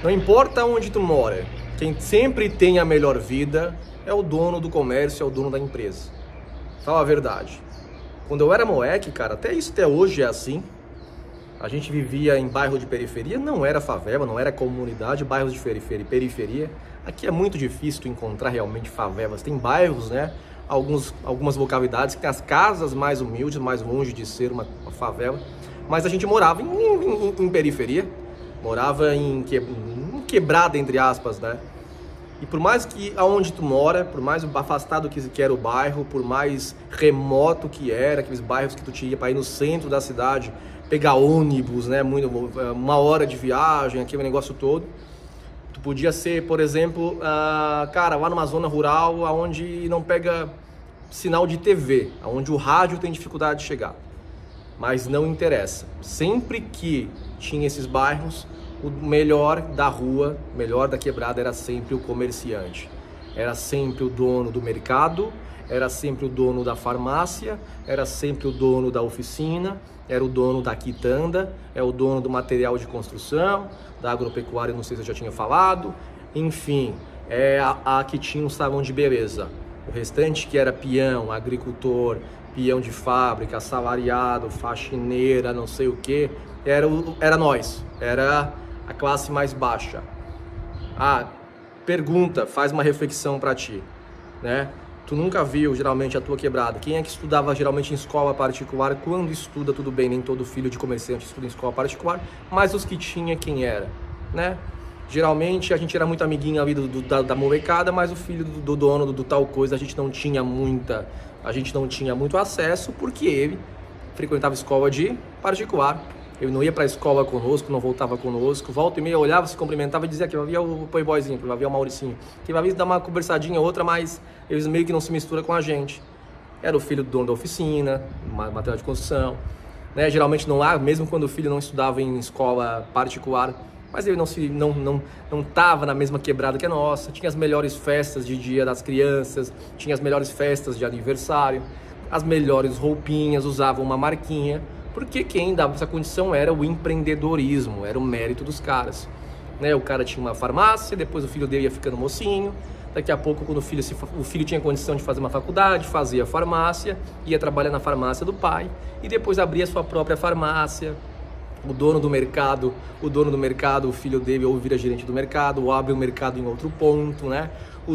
Não importa onde tu mora, quem sempre tem a melhor vida é o dono do comércio, é o dono da empresa. Fala a verdade. Quando eu era moleque, cara, até hoje é assim. A gente vivia em bairro de periferia, não era favela, não era comunidade, bairros de periferia. Aqui é muito difícil tu encontrar realmente favelas. Tem bairros, né? Algumas localidades que tem as casas mais humildes, mais longe de ser uma favela. Mas a gente morava em periferia, morava em quebrada, entre aspas, né? E por mais que aonde tu mora, por mais afastado que era o bairro, por mais remoto que era, aqueles bairros que tu tinha para ir no centro da cidade, pegar ônibus, né, uma hora de viagem, aquele negócio todo. Tu podia ser, por exemplo, cara, lá numa zona rural, onde não pega sinal de TV, onde o rádio tem dificuldade de chegar. Mas não interessa. Sempre que tinha esses bairros, o melhor da rua, melhor da quebrada era sempre o comerciante. Era sempre o dono do mercado, era sempre o dono da farmácia, era sempre o dono da oficina, era o dono da quitanda, é o dono do material de construção, da agropecuária, não sei se eu já tinha falado. Enfim, é a que tinha um salão de beleza. O restante, que era peão, agricultor, peão de fábrica, assalariado, faxineira, não sei o que, era nós, era a classe mais baixa. Pergunta, faz uma reflexão para ti, né? Tu nunca viu, geralmente, a tua quebrada. Quem é que estudava, geralmente, em escola particular? Quando estuda, tudo bem, nem todo filho de comerciante estuda em escola particular, mas os que tinha, quem era, né? Geralmente, a gente era muito amiguinho ali da molecada, mas o filho do dono do tal coisa, a gente não tinha muito acesso, porque ele frequentava escola de particular. Ele não ia para a escola conosco, não voltava conosco, volta e meia olhava, se cumprimentava e dizia que havia o playboyzinho, que havia o Mauricinho, que havia dar uma conversadinha outra, mas eles meio que não se misturam com a gente. Era o filho do dono da oficina, material de construção, né? Geralmente não lá, mesmo quando o filho não estudava em escola particular, mas ele não estava na mesma quebrada que a nossa. Tinha as melhores festas de dia das crianças, tinha as melhores festas de aniversário, as melhores roupinhas, usava uma marquinha. Porque quem dava essa condição era o empreendedorismo, era o mérito dos caras, né? O cara tinha uma farmácia, depois o filho dele ia ficando mocinho, daqui a pouco, quando o filho tinha condição de fazer uma faculdade, fazia farmácia, ia trabalhar na farmácia do pai e depois abria sua própria farmácia. O dono do mercado, o filho dele ou vira gerente do mercado, ou abre o mercado em outro ponto, né?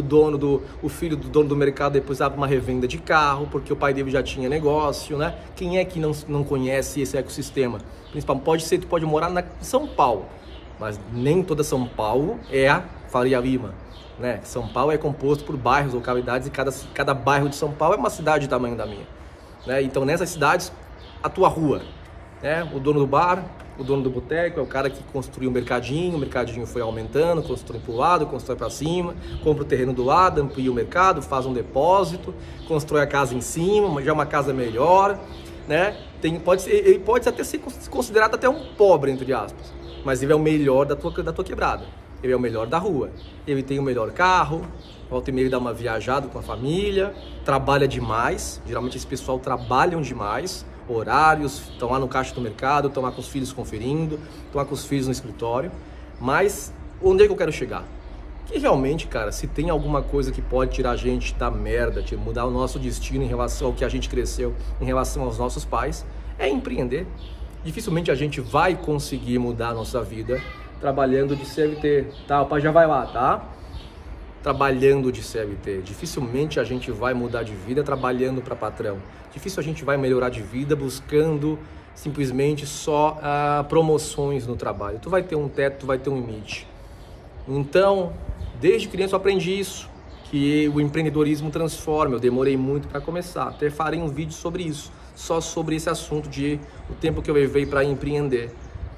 O filho do dono do mercado depois abre uma revenda de carro, porque o pai dele já tinha negócio, né? Quem é que não conhece esse ecossistema? Principalmente, tu pode morar em São Paulo, mas nem toda São Paulo é a Faria Lima, né? São Paulo é composto por bairros, localidades, e cada bairro de São Paulo é uma cidade do tamanho da minha, né? Então, nessas cidades, a tua rua, né? O dono do bar, o dono do boteco é o cara que construiu o mercadinho foi aumentando, constrói para o lado, constrói para cima, compra o terreno do lado, amplia o mercado, faz um depósito, constrói a casa em cima, já é uma casa melhor, né? Ele pode até ser considerado até um pobre, entre aspas, mas ele é o melhor da tua quebrada, ele é o melhor da rua, ele tem o melhor carro, volta e meia ele dá uma viajada com a família, trabalha demais, geralmente esse pessoal trabalham demais, horários, estão lá no caixa do mercado, estão lá com os filhos conferindo, estão lá com os filhos no escritório. Mas onde é que eu quero chegar? Que realmente, cara, se tem alguma coisa que pode tirar a gente da merda, mudar o nosso destino em relação ao que a gente cresceu, em relação aos nossos pais, é empreender. Dificilmente a gente vai conseguir mudar a nossa vida trabalhando de CLT, tá? O pai já vai lá, tá? Trabalhando de CLT. Dificilmente a gente vai mudar de vida trabalhando para patrão. Difícil a gente vai melhorar de vida buscando simplesmente só promoções no trabalho. Tu vai ter um teto, tu vai ter um limite. Então, desde criança eu aprendi isso, que o empreendedorismo transforma. Eu demorei muito para começar. Até farei um vídeo sobre isso, só sobre esse assunto de o tempo que eu levei para empreender.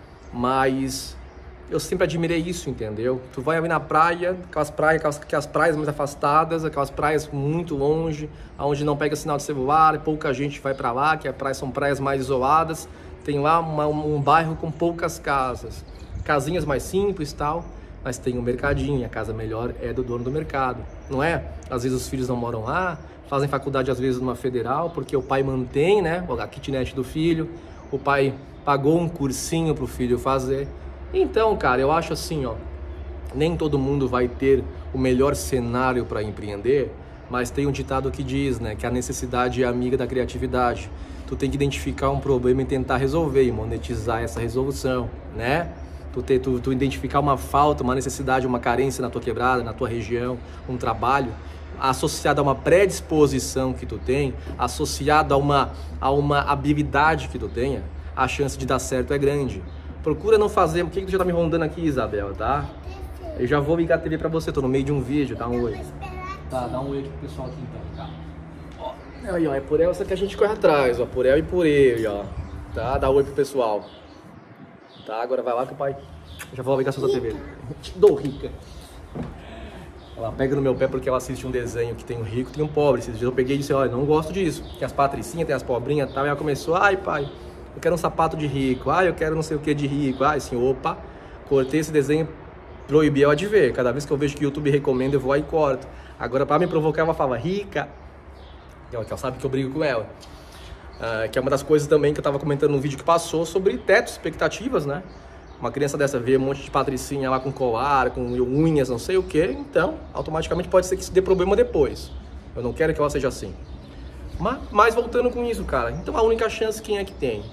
Mas eu sempre admirei isso, entendeu? Tu vai ali na praia, aquelas praias mais afastadas, aquelas praias muito longe, onde não pega sinal de celular, pouca gente vai para lá, que são praias mais isoladas. Tem lá um bairro com poucas casas, casinhas mais simples e tal, mas tem um mercadinho, a casa melhor é do dono do mercado, não é? Às vezes os filhos não moram lá, fazem faculdade às vezes numa federal, porque o pai mantém, né, a kitnet do filho, o pai pagou um cursinho pro filho fazer. Então, cara, eu acho assim, ó, Nem todo mundo vai ter o melhor cenário para empreender, mas tem um ditado que diz, né, que a necessidade é amiga da criatividade. Tu tem que identificar um problema e tentar resolver e monetizar essa resolução, né? Tu identificar uma falta, uma necessidade, uma carência na tua quebrada, na tua região, um trabalho, associado a uma predisposição que tu tem, associado a uma habilidade que tu tenha, a chance de dar certo é grande. Procura não fazer... Por que tu já tá me rondando aqui, Isabel, tá? Eu já vou ligar a TV pra você, tô no meio de um vídeo, dá um oi. Tá, dá um oi aqui pro pessoal aqui então, tá? Ó, aí, ó, é por essa que a gente corre atrás, ó, por ela e por ele, ó. Tá, dá um oi pro pessoal. Tá, agora vai lá que o pai... Já vou ligar a sua TV. Te dou, rica. Ela pega no meu pé porque ela assiste um desenho que tem um rico, tem um pobre. Esses dias eu peguei e disse, olha, não gosto disso. Tem as patricinhas, tem as pobrinhas e tal. E ela começou, ai pai, eu quero um sapato de rico. Ai, eu quero não sei o que de rico. Ai, assim, opa, cortei esse desenho, proibi ela de ver. Cada vez que eu vejo que o YouTube recomenda, eu vou lá e corto. Agora, pra me provocar, ela fala, rica. Que ela sabe que eu brigo com ela. Que é uma das coisas também que eu tava comentando no vídeo que passou sobre teto, expectativas, né? Uma criança dessa vê um monte de patricinha lá com colar, com unhas, não sei o que, então automaticamente pode ser que isso dê problema depois. Eu não quero que ela seja assim. Mas voltando com isso, cara, então a única chance quem é que tem?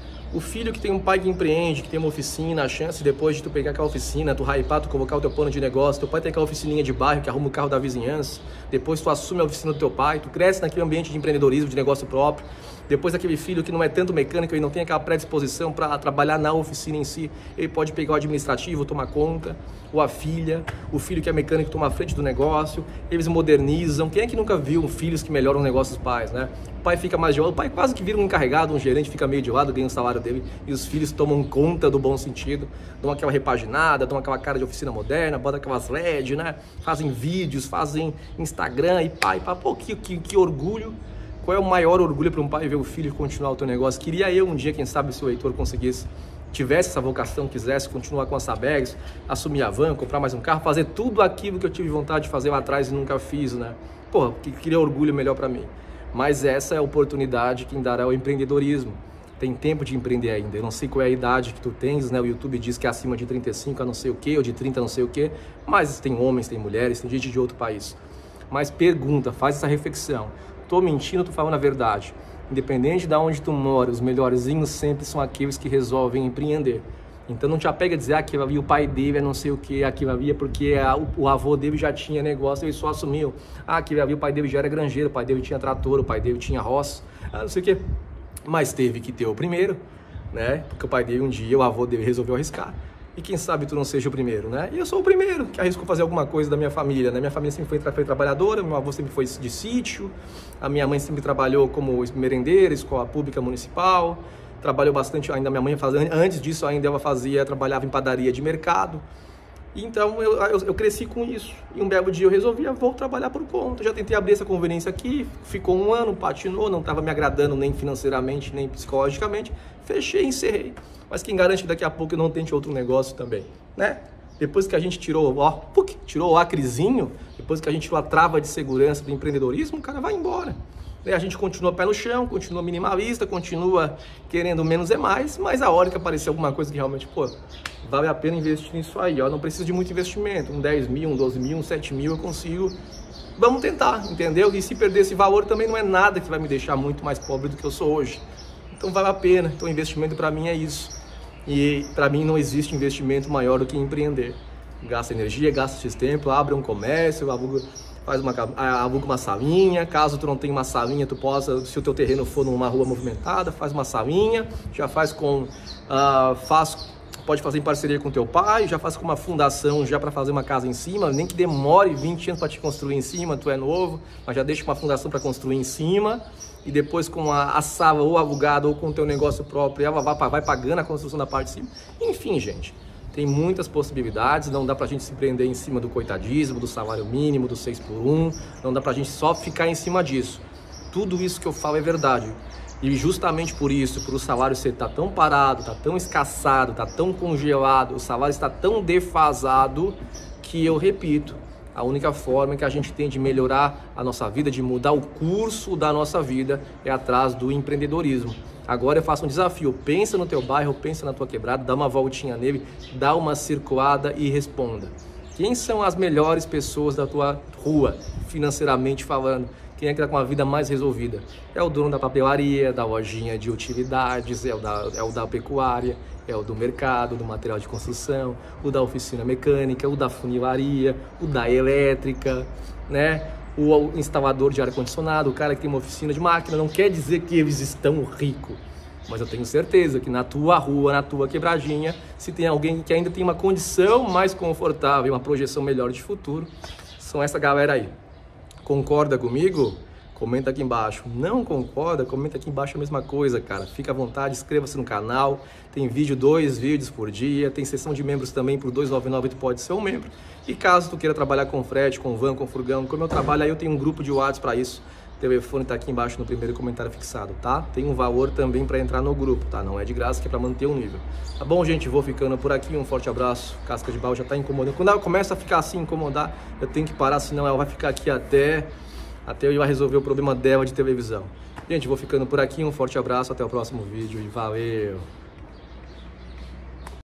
O filho que tem um pai que empreende, que tem uma oficina, a chance depois de tu pegar aquela oficina, tu hypar, tu colocar o teu plano de negócio, teu pai tem aquela oficininha de bairro que arruma o carro da vizinhança, depois tu assume a oficina do teu pai, tu cresce naquele ambiente de empreendedorismo, de negócio próprio, depois aquele filho que não é tanto mecânico e não tem aquela predisposição para trabalhar na oficina em si, ele pode pegar o administrativo, tomar conta, ou a filha, o filho que é mecânico toma a frente do negócio, eles modernizam. Quem é que nunca viu filhos que melhoram o negócio dos pais, né? O pai fica mais de lado, o pai quase que vira um encarregado, um gerente, fica meio de lado, ganha o salário dele, e os filhos tomam conta do bom sentido, dão aquela repaginada, dão aquela cara de oficina moderna, botam aquelas LED, né? Fazem vídeos, fazem Instagram e pai, pô, que orgulho. Qual é o maior orgulho para um pai ver o filho continuar o teu negócio? Queria eu um dia, quem sabe, se o Heitor conseguisse, tivesse essa vocação, quisesse continuar com a Sabegs, assumir a van, comprar mais um carro, fazer tudo aquilo que eu tive vontade de fazer lá atrás e nunca fiz, né? Pô, que queria orgulho melhor para mim. Mas essa é a oportunidade que dará o empreendedorismo. Tem tempo de empreender ainda. Eu não sei qual é a idade que tu tens, né? O YouTube diz que é acima de 35 a não sei o quê, ou de 30 a não sei o quê. Mas tem homens, tem mulheres, tem gente de outro país. Mas pergunta, faz essa reflexão. Tô mentindo, tô falando a verdade. Independente de onde tu mora, os melhorzinhos sempre são aqueles que resolvem empreender. Então não te apega a dizer, aquilo ali o pai dele é não sei o que, aquilo ali é porque o avô dele já tinha negócio, ele só assumiu. Aquilo ali o pai dele já era granjeiro, o pai dele tinha trator, o pai dele tinha roça, não sei o que. Mas teve que ter o primeiro, né? Porque o pai dele um dia, o avô dele resolveu arriscar. E quem sabe tu não seja o primeiro, né? E eu sou o primeiro que arrisco fazer alguma coisa da minha família, né? Minha família sempre foi trabalhadora, meu avô sempre foi de sítio, a minha mãe sempre trabalhou como merendeira, escola pública municipal, trabalhou bastante ainda, minha mãe fazia, antes disso ainda ela trabalhava em padaria de mercado. Então eu cresci com isso. E um belo dia eu resolvi, vou trabalhar por conta. Já tentei abrir essa conveniência aqui, ficou um ano, patinou, não estava me agradando nem financeiramente, nem psicologicamente. Fechei e encerrei. Mas quem garante que daqui a pouco eu não tente outro negócio também, né? Depois que a gente tirou o acrezinho, depois que a gente tirou a trava de segurança do empreendedorismo, o cara vai embora. A gente continua pé no chão, continua minimalista, continua querendo menos é mais, mas a hora que aparecer alguma coisa que realmente, pô, vale a pena investir nisso aí, ó, não preciso de muito investimento, um 10 mil, um 12 mil, um 7 mil eu consigo, vamos tentar, entendeu? E se perder esse valor também não é nada que vai me deixar muito mais pobre do que eu sou hoje, então vale a pena, então investimento para mim é isso, e para mim não existe investimento maior do que empreender, gasta energia, gasta esse tempo, abre um comércio, aluga uma salinha, caso tu não tenha uma salinha, tu possa, se o teu terreno for numa rua movimentada, faz uma salinha, já faz pode fazer em parceria com teu pai, já faz com uma fundação já para fazer uma casa em cima, nem que demore 20 anos para te construir em cima, tu é novo, mas já deixa uma fundação para construir em cima, e depois com a sala ou alugada ou com o teu negócio próprio, ela vai pagando a construção da parte de cima. Enfim, gente, tem muitas possibilidades, não dá pra gente se prender em cima do coitadismo, do salário mínimo, do 6x1, não dá pra gente só ficar em cima disso. Tudo isso que eu falo é verdade. E justamente por isso, por o salário tá tão parado, tá tão escassado, tá tão congelado, o salário está tão defasado, que eu repito, a única forma que a gente tem de melhorar a nossa vida, de mudar o curso da nossa vida, é atrás do empreendedorismo. Agora eu faço um desafio, pensa no teu bairro, pensa na tua quebrada, dá uma voltinha nele, dá uma circulada e responda. Quem são as melhores pessoas da tua rua, financeiramente falando? Quem é que está com a vida mais resolvida? É o dono da papelaria, da lojinha de utilidades, é o da pecuária, é o do mercado, do material de construção, o da oficina mecânica, o da funilaria, o da elétrica, né? O instalador de ar-condicionado, o cara que tem uma oficina de máquina. Não quer dizer que eles estão ricos, mas eu tenho certeza que na tua rua, na tua quebradinha, se tem alguém que ainda tem uma condição mais confortável, uma projeção melhor de futuro, são essa galera aí. Concorda comigo? Comenta aqui embaixo. Não concorda? Comenta aqui embaixo a mesma coisa, cara. Fica à vontade, inscreva-se no canal. Tem vídeo, 2 vídeos por dia. Tem sessão de membros também por R$ 2,99, tu pode ser um membro. E caso tu queira trabalhar com frete, com van, com furgão, como eu trabalho aí, eu tenho um grupo de WhatsApp para isso. O telefone tá aqui embaixo no primeiro comentário fixado, tá? Tem um valor também para entrar no grupo, tá? Não é de graça, que é para manter o nível. Tá bom, gente? Vou ficando por aqui. Um forte abraço. Casca de Barro já tá incomodando. Quando ela começa a ficar assim, incomodar, eu tenho que parar, senão ela vai ficar aqui até eu ir resolver o problema dela de televisão. Gente, vou ficando por aqui. Um forte abraço. Até o próximo vídeo e valeu!